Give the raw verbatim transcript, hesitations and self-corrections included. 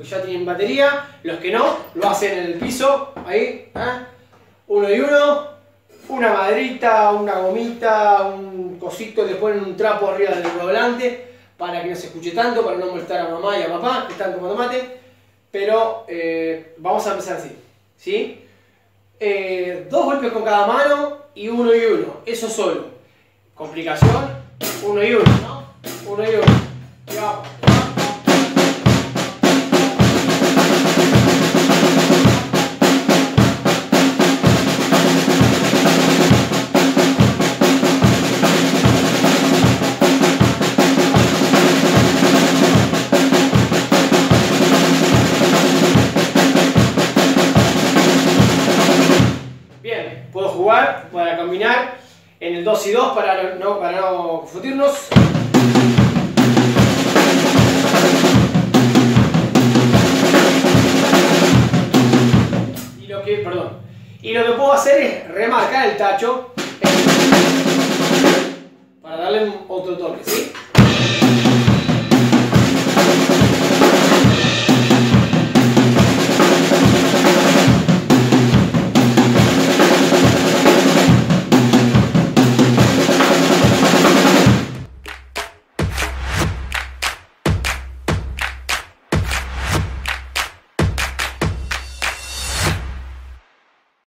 que ya tienen batería. Los que no, lo hacen en el piso, ahí, ¿eh? Uno y uno. Una maderita, una gomita, un cosito, le ponen un trapo arriba del volante para que no se escuche tanto, para no molestar a mamá y a papá que están tomando mate. Pero eh, vamos a empezar así, ¿sí? Eh, dos golpes con cada mano y uno y uno, eso solo. Complicación, uno y uno, ¿no? Uno y uno. Y vamos. Bien, puedo jugar para combinar en el dos y dos para no, para no confundirnos. Y lo que, perdón, y lo que puedo hacer es remarcar el tacho para darle otro toque, ¿sí?